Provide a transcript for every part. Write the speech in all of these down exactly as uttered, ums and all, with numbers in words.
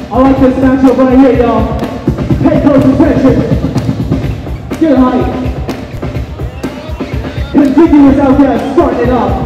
I like this matchup right here, y'all. Pay close attention. Get height. Contiguous outcast starting it off.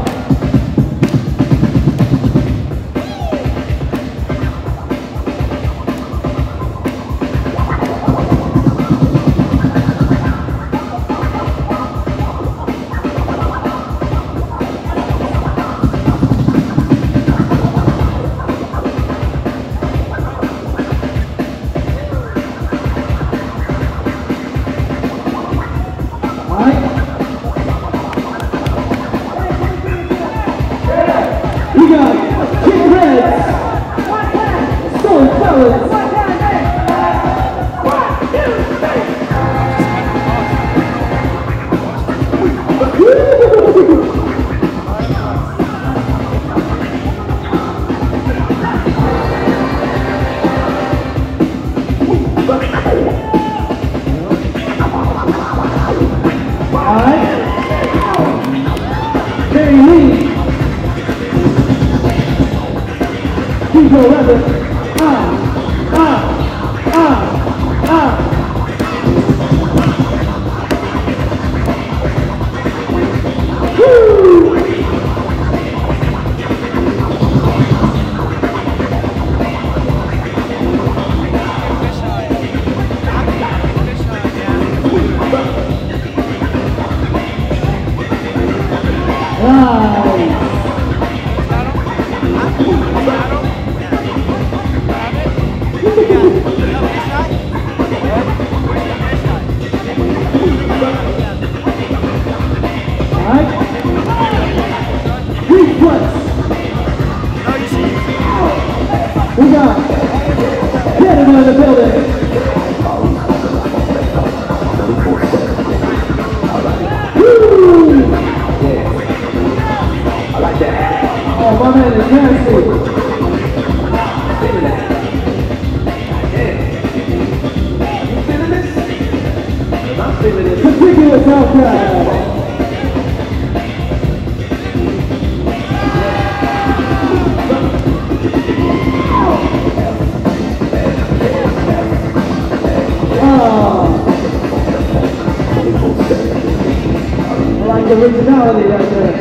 Originality right there.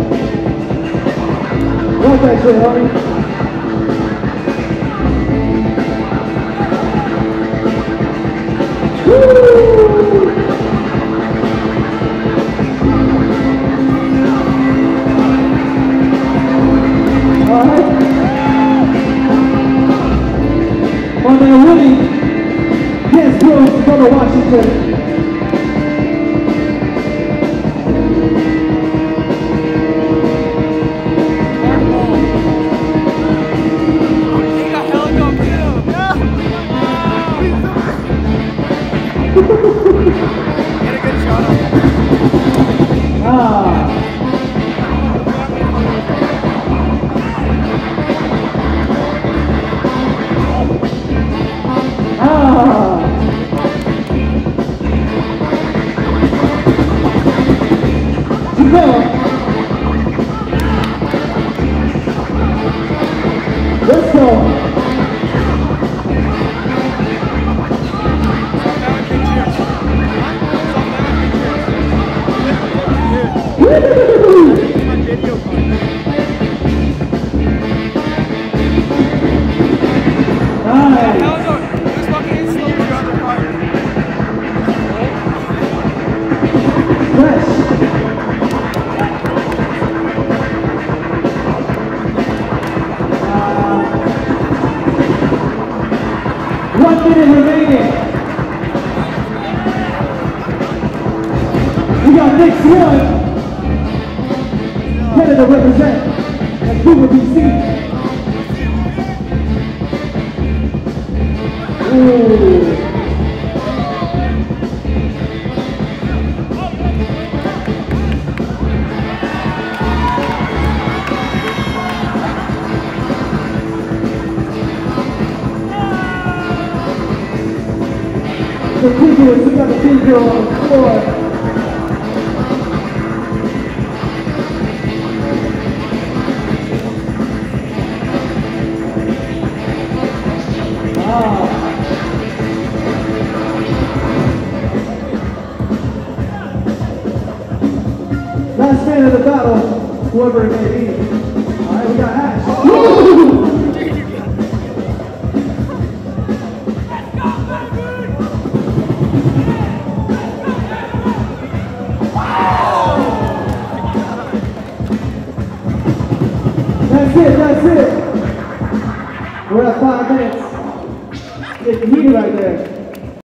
Love that shit, homie. Woo! Alright. My man Woody, Yes Bros from Washington. Let's go. One minute remaining. We got Nick Swan, Canada represent, and Cuba B C. Ooh. The Cougars, we got the big girl on the floor. Last man of the battle, whoever it may be. All right, we got Ash. That's it, that's it. We're at five minutes. Getting heated right there.